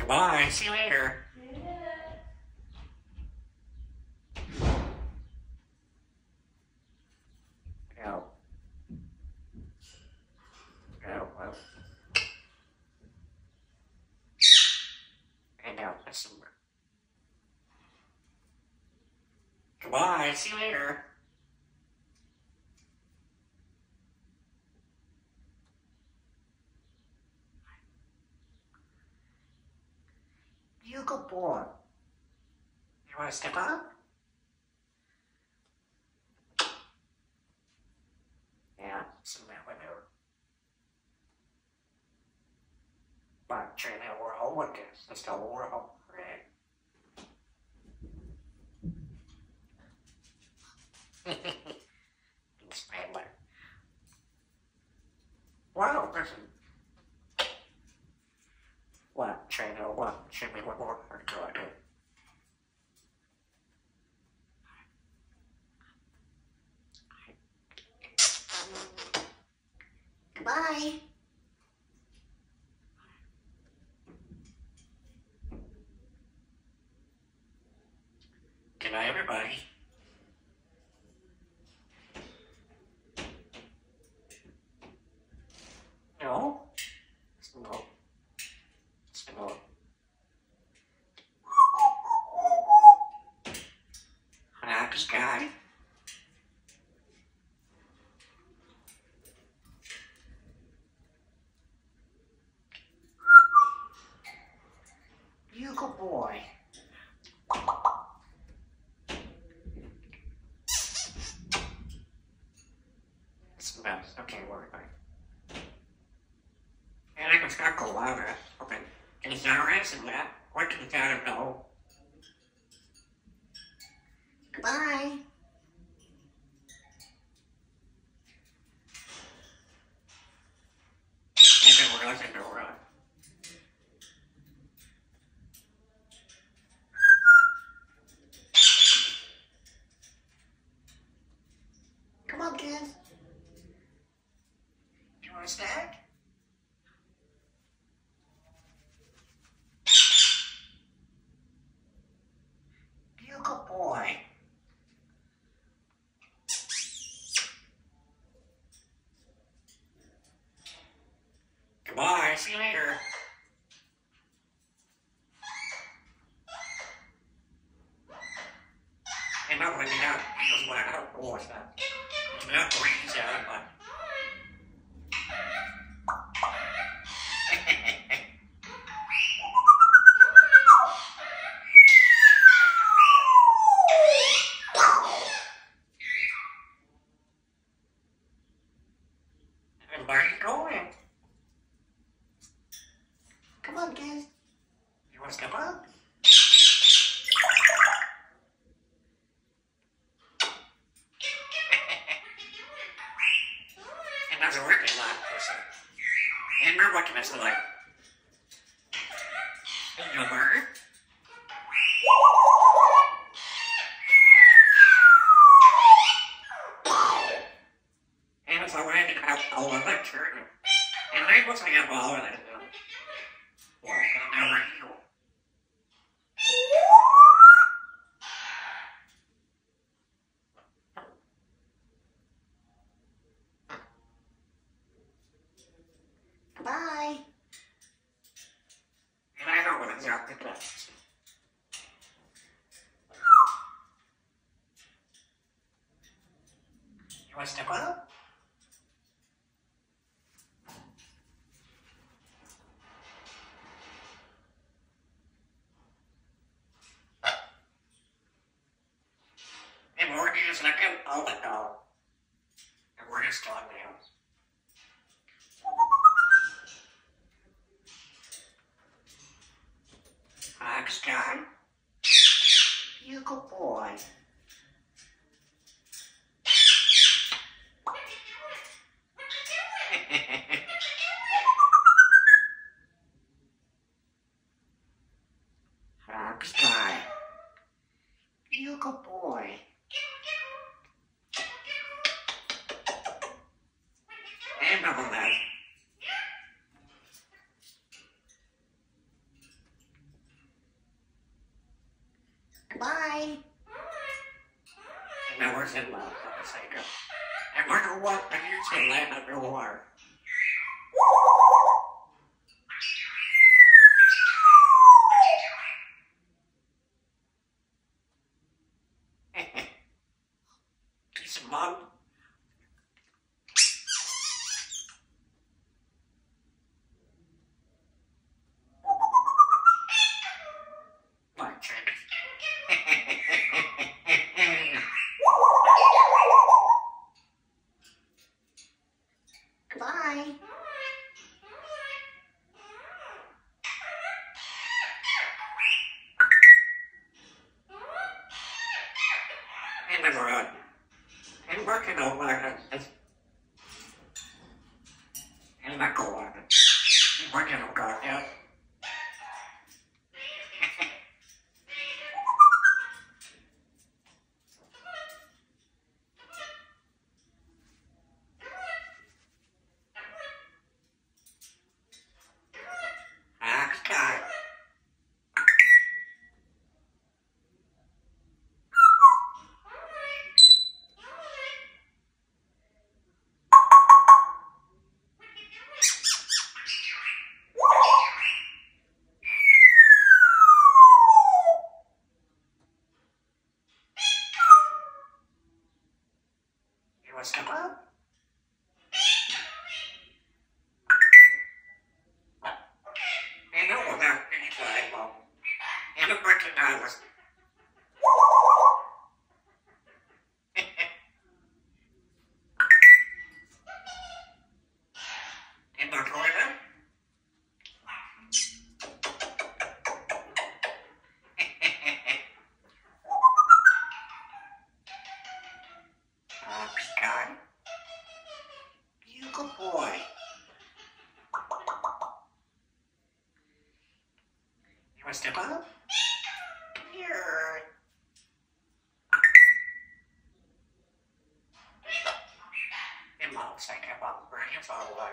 Goodbye. See you later. Go. Go. Well. And now, let's see. Goodbye. See you later. You good boy. You want to step up? Yeah, some that window. But try that world. What is this? The world, right? Spangler. Wow, listen. What? Try to what? Show me what more do I do? Goodbye. Good night, everybody. No. No. No. Relax, guy. You good boy. It's the best. Okay, we're fine. And I can start go louder. Okay. Can you sound answer that? What can you sound know? Goodbye. Okay, we're going to go around. Come on, kids. You want a snack? You good boy. Goodbye. See you later. And not when you're not, just like, I don't know what's that. You're not going to say, but. And where are you going? Come on, kids. You want to step up? And that's a working lot, person. And we're working as the light. You bird. And it's already out all the lecture. And I was like, I'm all of that. What? Now we're here. Bye. And I don't want to drop the glass. You want to step up? And we're just like all the dog. And we're just on now. Thanks, guy. You good boy. Thanks, guy. You good boy. And double that. second. And wonder what I usually land underwater. Piece of mud. Like chicken. Bye. And the road. And working over it. And the cord. And working over it. Step up. And over there, anytime. And a breaking dollars. In the toilet. God. You good boy. You want to step up? Here. And Mom said, "Come on, bring your phone away."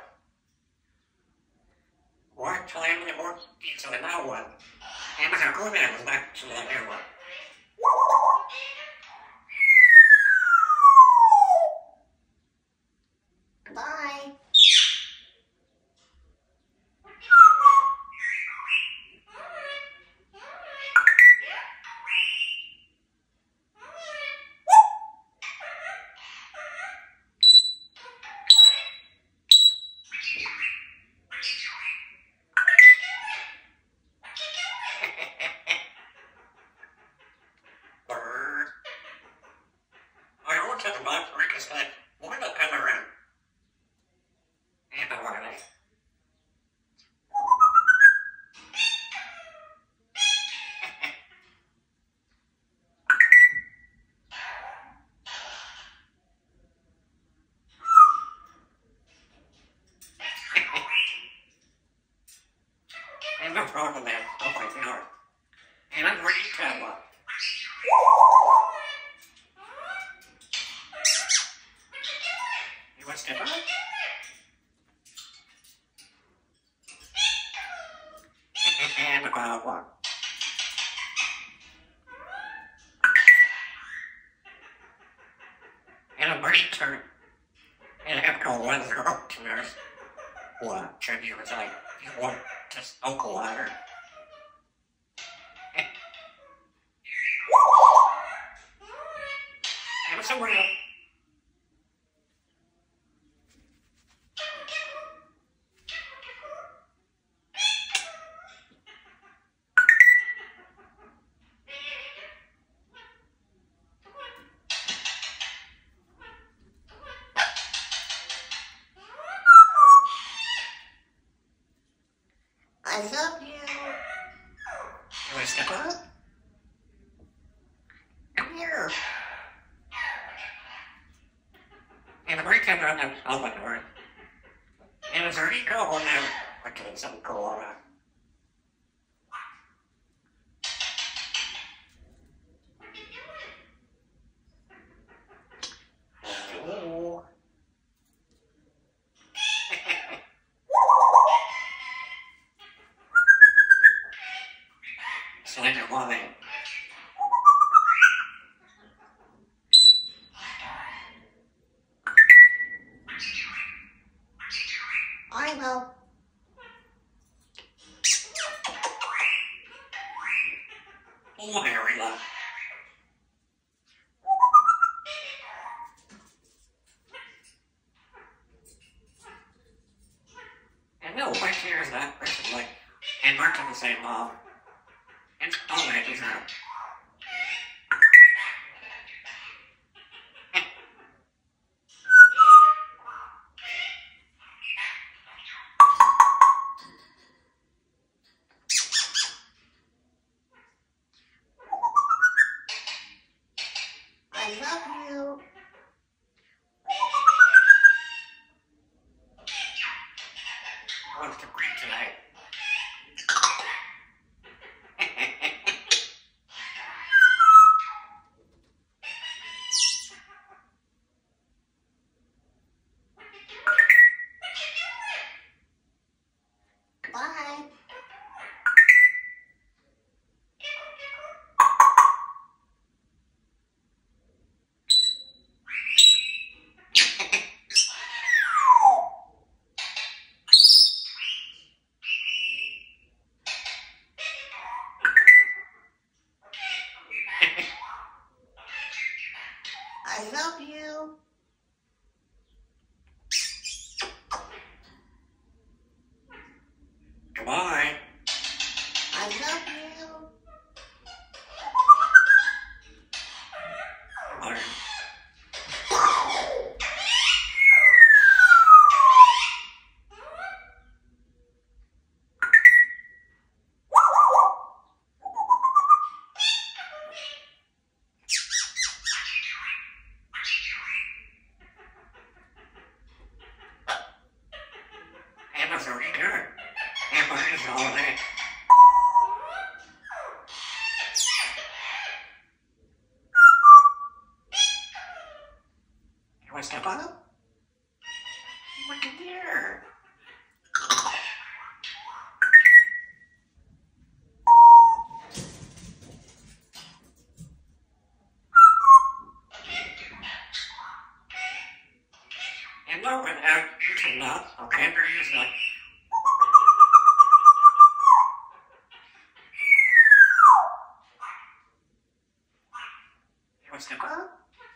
What time it was? It's an hour. And I go there was back to the hour. Bye. Bird. I want to the box where it's like, what the come around? And the water. And the frog in there. Oh my God. And I'm ready to tell one. You want to step up? And the crowd one. And a break turn. And I have to go one girl to nurse. What? Trivia was like, you want just uncle water. And somewhere else. I love you. You want to step up? Come here. And the break comes around and open the door. And it's already cold now. Okay, something cool around. Oh. Slender woman. Bye, Mo. Oh, Harry, love. And no one cares that person, like, and we're from the same mom. It's all that is out. I love you. What's the break tonight? Bye. I love you. Goodbye. I love you. Goodbye. And that's already good. And mine is all that. You want to step on him? Look at there. And no one out, you cannot, okay, there is like. You want to step on?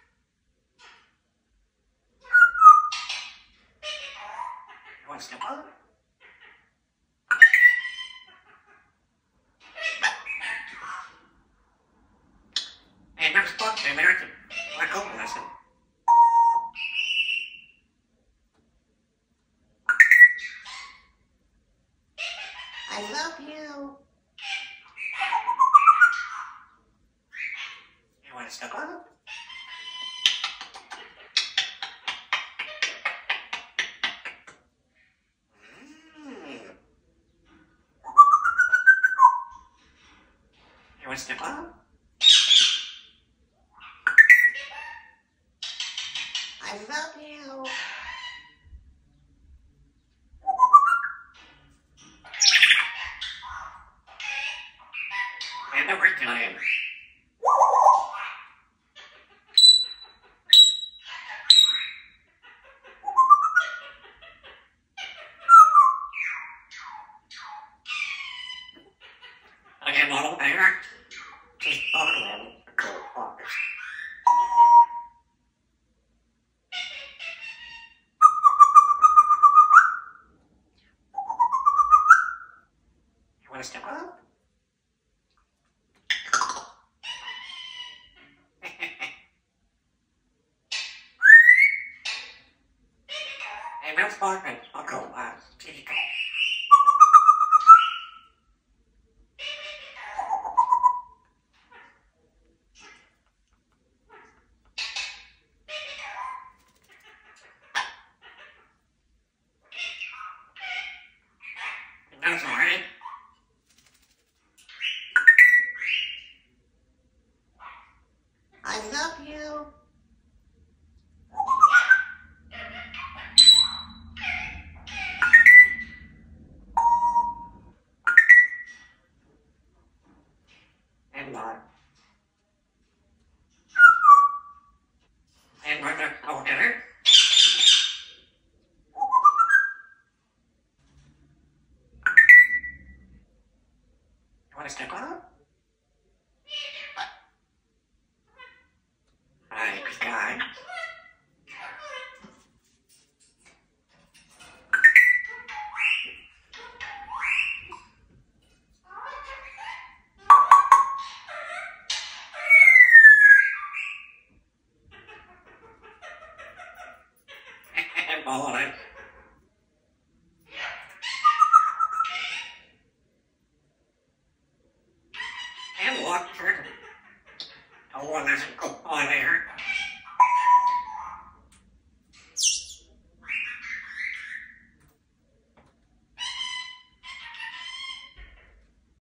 You want to step on? And there's bugs in there to let go of this. I love you. You want to step on? You want to step on? I love you. And the break time. Again, model parrot. Just following the cool box. You want to step up? Hey, that's fine. I'll go last. Here you go. That's all right. I love you. And bye. And we're going to go dinner. Mr. Bloob?